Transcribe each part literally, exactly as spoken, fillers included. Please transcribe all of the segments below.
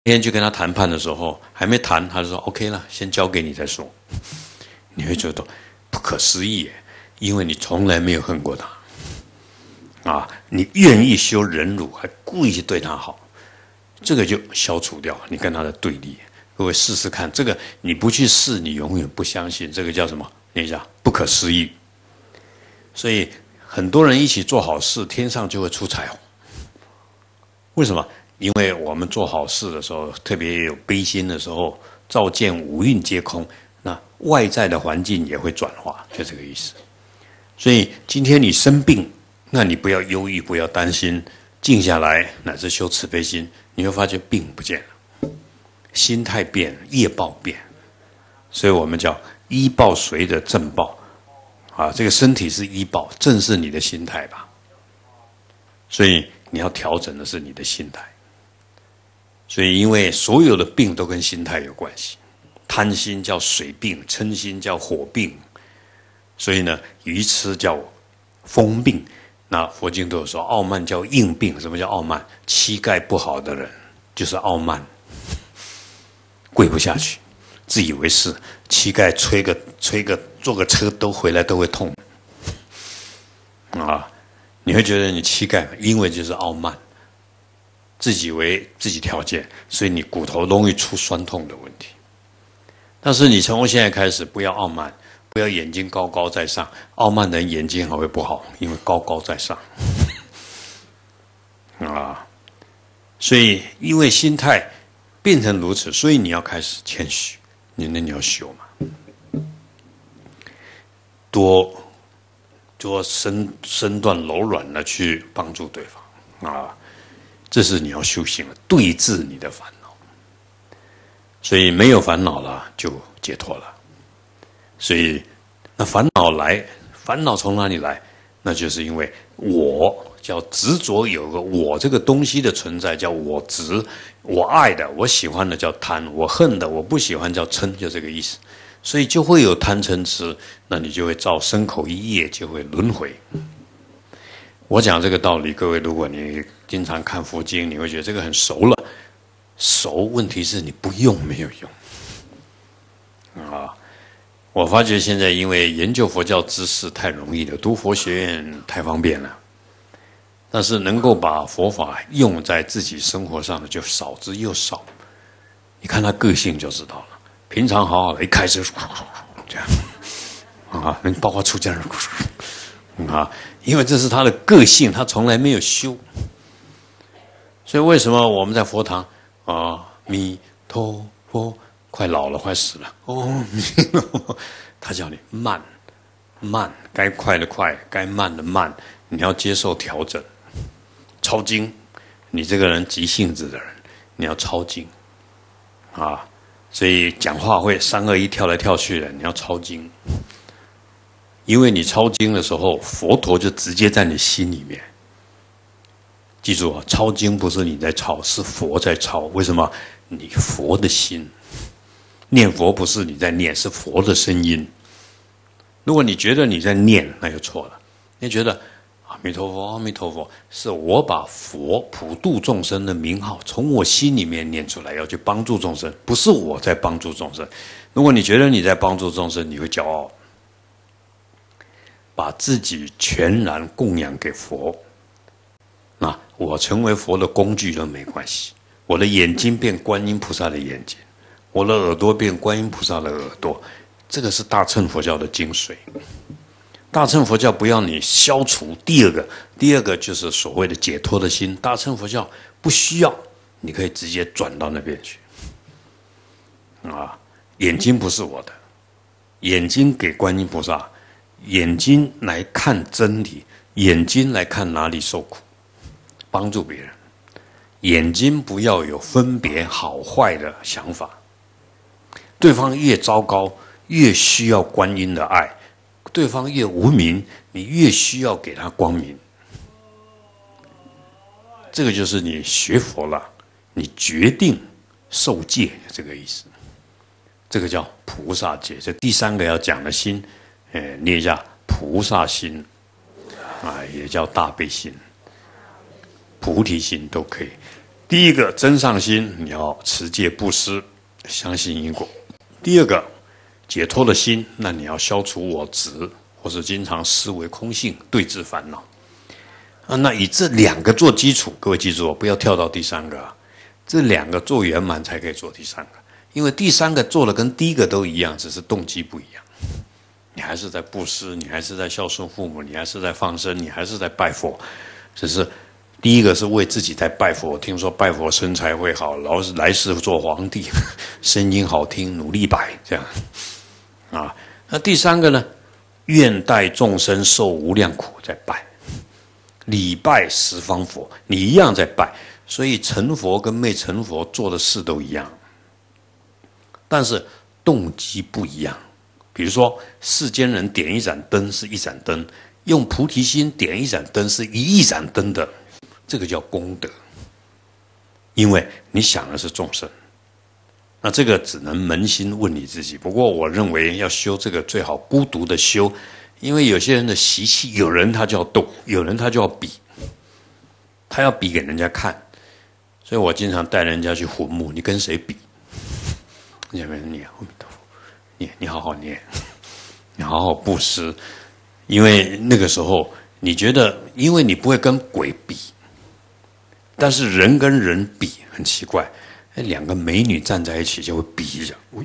那天去跟他谈判的时候，还没谈，他就说 OK 了，先交给你再说。你会觉得不可思议耶，因为你从来没有恨过他，啊，你愿意修忍辱，还故意对他好，这个就消除掉你跟他的对立。各位试试看，这个你不去试，你永远不相信。这个叫什么？念一下，不可思议。所以很多人一起做好事，天上就会出彩虹。为什么？因为我们做好事的时候，特别有悲心的时候，照见五蕴皆空，那外在的环境也会转化，就这个意思。所以今天你生病，那你不要忧郁，不要担心，静下来，乃至修慈悲心，你会发觉病不见了，心态变，业报变。所以我们叫依报随的正报。啊，这个身体是依报，正是你的心态吧。所以你要调整的是你的心态。所以因为所有的病都跟心态有关系，贪心叫水病，嗔心叫火病，所以呢，愚痴叫风病。那佛经都有说，傲慢叫硬病。什么叫傲慢？膝盖不好的人就是傲慢，跪不下去。自以为是，膝盖吹个吹个坐个车都回来都会痛，啊！你会觉得你膝盖因为就是傲慢，自己为自己条件，所以你骨头容易出酸痛的问题。但是你从现在开始不要傲慢，不要眼睛高高在上，傲慢的人眼睛还会不好，因为高高在上，啊！所以因为心态变成如此，所以你要开始谦虚。你那你要修嘛，多多身身段柔软的去帮助对方啊，这是你要修行的，对治你的烦恼。所以没有烦恼了，就解脱了。所以那烦恼来，烦恼从哪里来？那就是因为我叫执着，有个我这个东西的存在，叫我执。我爱的，我喜欢的叫贪，我恨的，我不喜欢叫嗔，就这个意思。所以就会有贪嗔痴，那你就会造身口意业，就会轮回。我讲这个道理，各位，如果你经常看佛经，你会觉得这个很熟了。熟，问题是你不用没有用啊。我发觉现在因为研究佛教知识太容易了，读佛学院太方便了。但是能够把佛法用在自己生活上的就少之又少。你看他个性就知道了。平常好好的，一开始这样啊，包括出家人啊，因为这是他的个性，他从来没有修。所以为什么我们在佛堂啊，弥陀佛，快老了，快死了，哦，他叫你慢，慢，该快的快，该慢的慢，你要接受调整。抄经，你这个人急性子的人，你要抄经啊，所以讲话会三二一跳来跳去的，你要抄经，因为你抄经的时候，佛陀就直接在你心里面。记住啊，抄经不是你在抄，是佛在抄。为什么？你佛的心，念佛不是你在念，是佛的声音。如果你觉得你在念，那就错了。你觉得阿弥陀佛，阿弥陀佛，是我把佛普度众生的名号从我心里面念出来，要去帮助众生，不是我在帮助众生。如果你觉得你在帮助众生，你会骄傲，把自己全然供养给佛。那我成为佛的工具都没关系，我的眼睛变观音菩萨的眼睛，我的耳朵变观音菩萨的耳朵，这个是大乘佛教的精髓。大乘佛教不要你消除第二个，第二个就是所谓的解脱的心。大乘佛教不需要，你可以直接转到那边去。啊，眼睛不是我的，眼睛给观音菩萨，眼睛来看真理，眼睛来看哪里受苦，帮助别人。眼睛不要有分别好坏的想法，对方越糟糕，越需要观音的爱。对方越无明，你越需要给他光明。这个就是你学佛了，你决定受戒这个意思。这个叫菩萨戒。这第三个要讲的心，呃，念一下菩萨心啊，也叫大悲心、菩提心都可以。 第一个真上心，你要持戒布施，相信因果；第二个解脱的心，那你要消除我执，或是经常思维空性，对治烦恼。啊，那以这两个做基础，各位记住哦，不要跳到第三个啊，这两个做圆满才可以做第三个，因为第三个做的跟第一个都一样，只是动机不一样。你还是在布施，你还是在孝顺父母，你还是在放生，你还是在拜佛，只是第一个是为自己在拜佛，听说拜佛身材会好，老是来世做皇帝，声音好听，努力拜这样啊。那第三个呢，愿代众生受无量苦，在拜，礼拜十方佛，你一样在拜，所以成佛跟没成佛做的事都一样，但是动机不一样。比如说，世间人点一盏灯是一盏灯，用菩提心点一盏灯是一亿盏灯的，这个叫功德。因为你想的是众生，那这个只能扪心问你自己。不过我认为要修这个最好孤独的修，因为有些人的习气，有人他就要斗，有人他就要比，他要比给人家看。所以我经常带人家去坟墓，你跟谁比？你没人念阿弥陀佛。你你好好念，你好好布施，因为那个时候你觉得，因为你不会跟鬼比，但是人跟人比很奇怪，两个美女站在一起就会比一下，喂，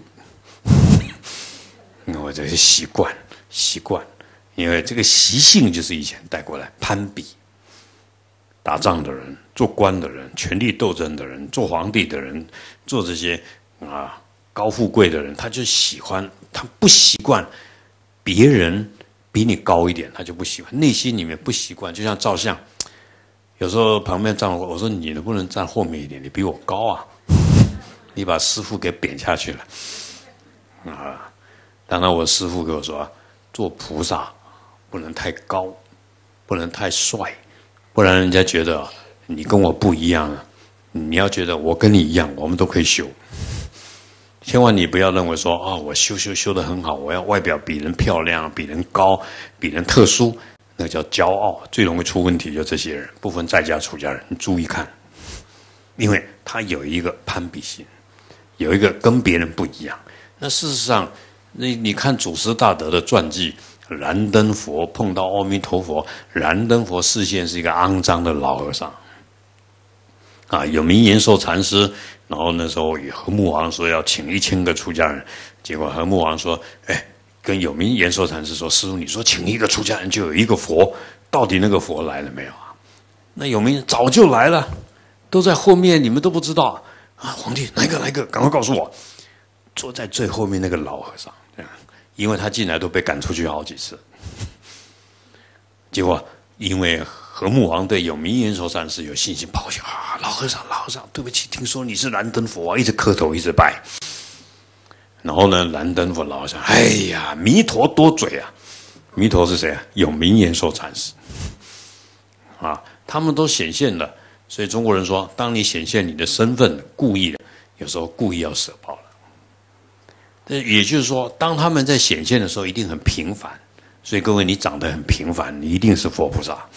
我这是习惯习惯，因为这个习性就是以前带过来攀比，打仗的人、做官的人、权力斗争的人、做皇帝的人、做这些啊。高富贵的人，他就喜欢，他不习惯别人比你高一点，他就不喜欢，内心里面不习惯。就像照相，有时候旁边站我，我说你能不能站后面一点？你比我高啊，你把师父给贬下去了啊！当然，我师父跟我说，做菩萨不能太高，不能太帅，不然人家觉得你跟我不一样啊。你要觉得我跟你一样，我们都可以修。千万你不要认为说啊、哦，我修修修得很好，我要外表比人漂亮、比人高、比人特殊，那叫骄傲。最容易出问题就这些人，不分在家出家人，你注意看，因为他有一个攀比心，有一个跟别人不一样。那事实上，你你看祖师大德的传记，燃灯佛碰到阿弥陀佛，燃灯佛视线是一个肮脏的老和尚。啊，有名延寿禅师，然后那时候和睦王说要请一千个出家人，结果和睦王说：“哎，跟有名延寿禅师说，师父，你说请一个出家人就有一个佛，到底那个佛来了没有啊？”那有名早就来了，都在后面，你们都不知道啊！皇帝哪一个哪一个，赶快告诉我！坐在最后面那个老和尚，这样，因为他进来都被赶出去好几次，结果因为。和睦王对有名延寿禅师有信心，跑过去啊，老和尚，老和尚，对不起，听说你是燃灯佛啊，一直磕头，一直拜。然后呢，燃灯佛老和尚，哎呀，弥陀多嘴啊！弥陀是谁啊？有名延寿禅师啊，他们都显现了。所以中国人说，当你显现你的身份，故意的，有时候故意要舍报了。但也就是说，当他们在显现的时候，一定很平凡。所以各位，你长得很平凡，你一定是佛菩萨。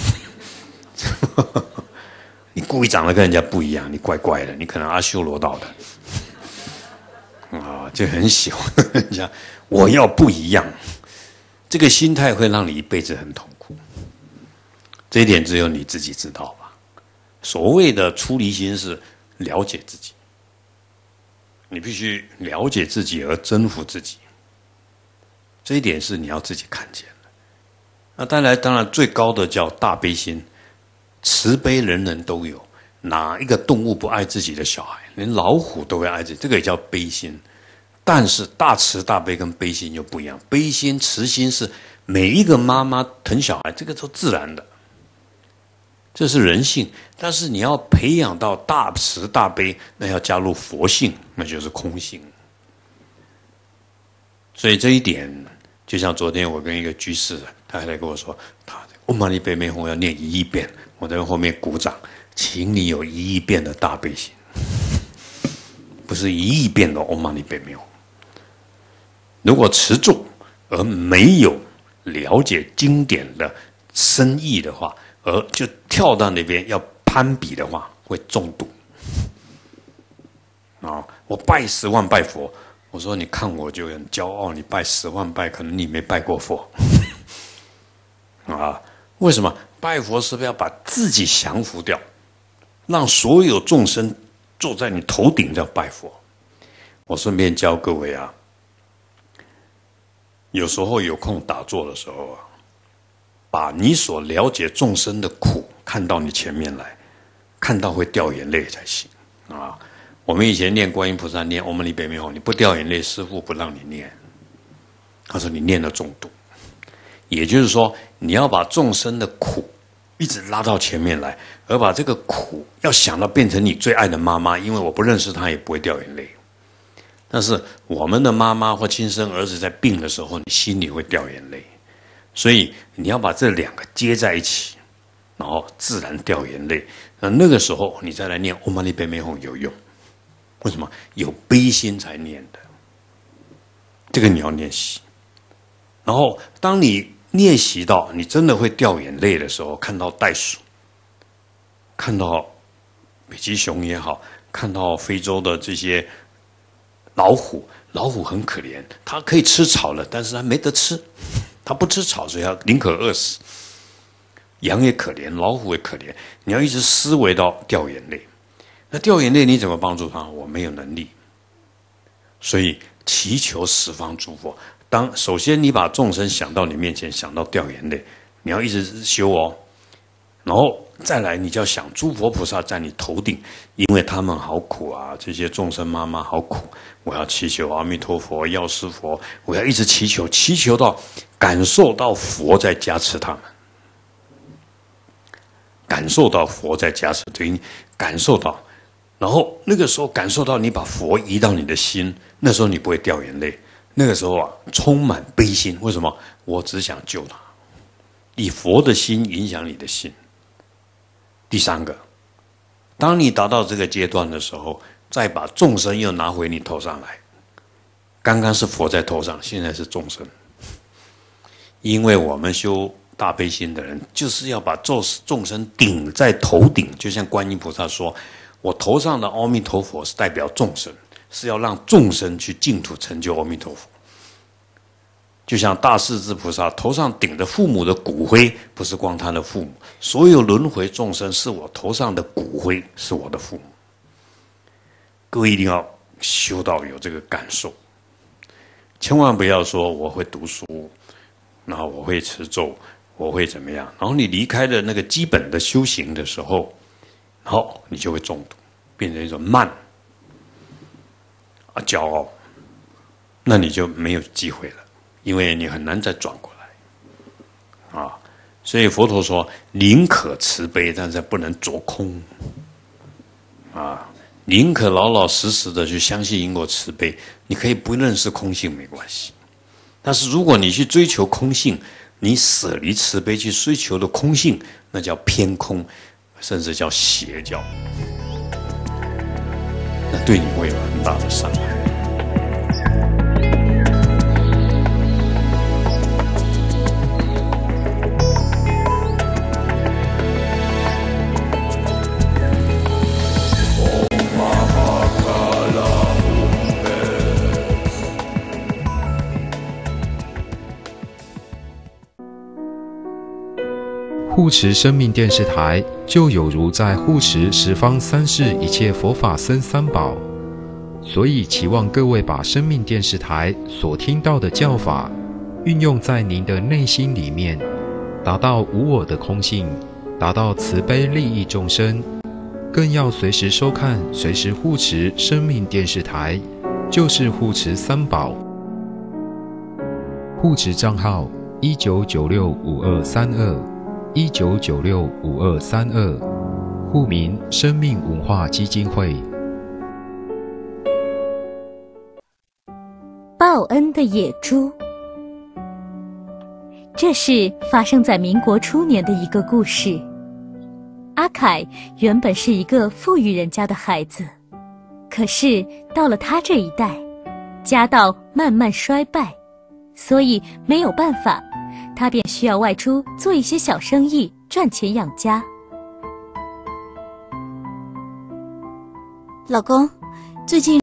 你故意长得跟人家不一样，你怪怪的，你可能阿修罗道的啊，就很喜欢人家。我要不一样，这个心态会让你一辈子很痛苦。这一点只有你自己知道吧？所谓的出离心是了解自己，你必须了解自己而征服自己。这一点是你要自己看见的。那当然，当然最高的叫大悲心。慈悲人人都有，哪一个动物不爱自己的小孩？连老虎都会爱自己，这个也叫悲心。但是大慈大悲跟悲心又不一样，悲心慈心是每一个妈妈疼小孩，这个都自然的，这是人性。但是你要培养到大慈大悲，那要加入佛性，那就是空性。所以这一点，就像昨天我跟一个居士，他还来跟我说，他唵嘛呢叭咪吽要念一亿遍。我在后面鼓掌，请你有一亿遍的大悲心，不是一亿遍的唵嘛呢叭咪吽。如果持住而没有了解经典的深意的话，而就跳到那边要攀比的话，会中毒。 啊！我拜十万拜佛，我说你看我就很骄傲，你拜十万拜，可能你没拜过佛啊？为什么？拜佛是不是要把自己降服掉，让所有众生坐在你头顶叫拜佛？我顺便教各位啊，有时候有空打坐的时候啊，把你所了解众生的苦看到你前面来，看到会掉眼泪才行啊！我们以前念观音菩萨念唵嘛呢叭咪吽，你不掉眼泪，师父不让你念。他说你念了中毒，也就是说你要把众生的苦一直拉到前面来，而把这个苦要想到变成你最爱的妈妈，因为我不认识她也不会掉眼泪。但是我们的妈妈或亲生儿子在病的时候，你心里会掉眼泪，所以你要把这两个接在一起，然后自然掉眼泪。那那个时候你再来念唵嘛呢叭咪吽有用。为什么？有悲心才念的，这个你要练习。然后当你练习到你真的会掉眼泪的时候，看到袋鼠，看到北极熊也好，看到非洲的这些老虎，老虎很可怜，它可以吃草了，但是它没得吃，它不吃草，所以它宁可饿死。羊也可怜，老虎也可怜，你要一直思维到掉眼泪。那掉眼泪你怎么帮助他？我没有能力，所以祈求十方诸佛。当首先你把众生想到你面前，想到掉眼泪，你要一直修哦。然后再来，你就要想诸佛菩萨在你头顶，因为他们好苦啊，这些众生妈妈好苦。我要祈求阿弥陀佛、药师佛，我要一直祈求，祈求到感受到佛在加持他们。感受到佛在加持，对你感受到。然后那个时候感受到你把佛移到你的心，那时候你不会掉眼泪。那个时候啊，充满悲心。为什么？我只想救他，以佛的心影响你的心。第三个，当你达到这个阶段的时候，再把众生又拿回你头上来。刚刚是佛在头上，现在是众生。因为我们修大悲心的人，就是要把众生顶在头顶，就像观音菩萨说，我头上的阿弥陀佛是代表众生，是要让众生去净土成就阿弥陀佛。就像大势至菩萨头上顶着父母的骨灰，不是光他的父母，所有轮回众生是我头上的骨灰，是我的父母。各位一定要修到有这个感受，千万不要说我会读书，然后我会持咒，我会怎么样，然后你离开了那个基本的修行的时候，然后你就会中毒，变成一种慢啊骄傲，那你就没有机会了，因为你很难再转过来啊。所以佛陀说，宁可慈悲，但是不能着空啊。宁可老老实实的去相信因果慈悲，你可以不认识空性没关系。但是如果你去追求空性，你舍离慈悲去追求的空性，那叫偏空，甚至叫邪教，那对你会有很大的伤害。 护持生命电视台，就有如在护持十方三世一切佛法僧三宝，所以期望各位把生命电视台所听到的教法，运用在您的内心里面，达到无我的空性，达到慈悲利益众生，更要随时收看、随时护持生命电视台，就是护持三宝。护持账号一九九六五二三二。一九九六五二三二，户名生命文化基金会。 报恩的野猪，这是发生在民国初年的一个故事。阿凯原本是一个富裕人家的孩子，可是到了他这一代，家道慢慢衰败，所以没有办法，他便需要外出做一些小生意，赚钱养家。 老公，最近